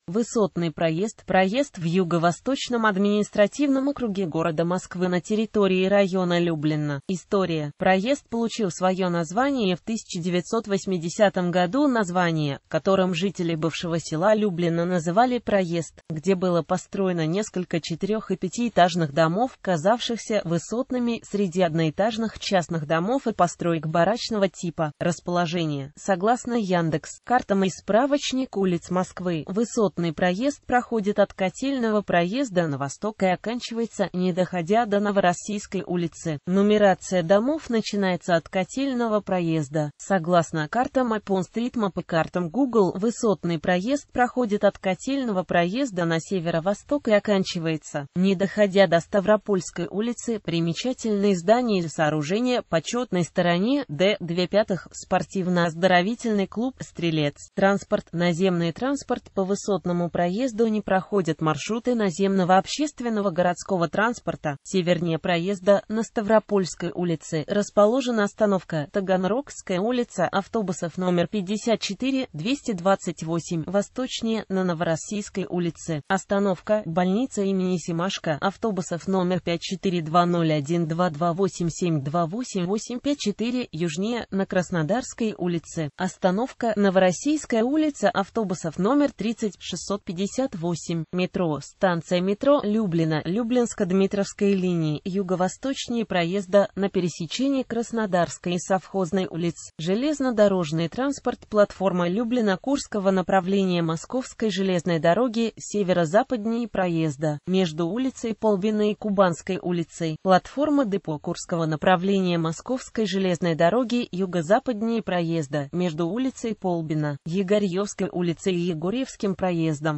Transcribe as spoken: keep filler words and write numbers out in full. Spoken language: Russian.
Высотный проезд – проезд в Юго-Восточном административном округе города Москвы на территории района Люблино. История. Проезд получил свое название в тысяча девятьсот восьмидесятом году, название, которым жители бывшего села Люблино называли проезд, где было построено несколько четырех- и пятиэтажных домов, казавшихся высотными среди одноэтажных частных домов и построек барачного типа. Расположение. Согласно Яндекс. Картам и справочник улиц Москвы. Высотный проезд проходит от Котельного проезда на восток и оканчивается, не доходя до Новороссийской улицы. Нумерация домов начинается от Котельного проезда. Согласно картам OpenStreetMap и картам Google, высотный проезд проходит от Котельного проезда на северо-восток и оканчивается, не доходя до Ставропольской улицы. Примечательные здания и сооружения. Почетной стороне Д две пятых спортивно-оздоровительный клуб «Стрелец». Транспорт. Наземный транспорт. По высотному проезду не проходят маршруты наземного общественного городского транспорта. Севернее проезда на Ставропольской улице расположена остановка Таганрогская улица автобусов номер пятьдесят четыре двести двадцать восемь. Восточнее на Новороссийской улице остановка больница имени Семашко автобусов номер пять четыре два ноль один два два восемь семь два восемь восемь пять четыре. Южнее на Краснодарской улице остановка Новороссийская улица автобусов номер тридцать шестьсот пятьдесят восемь. Метро. Станция метро Люблино, Люблинско-Дмитровской линии, юго-восточнее проезда на пересечении Краснодарской и Совхозной улиц. Железнодорожный транспорт. Платформа Люблино-Курского направления Московской железной дороги, северо-западнее проезда между улицей Полбина и Кубанской улицей. Платформа депо Курского направления Московской железной дороги, юго-западнее проезда между улицей Полбина, Егорьевской улицей и Егорьевским проездом.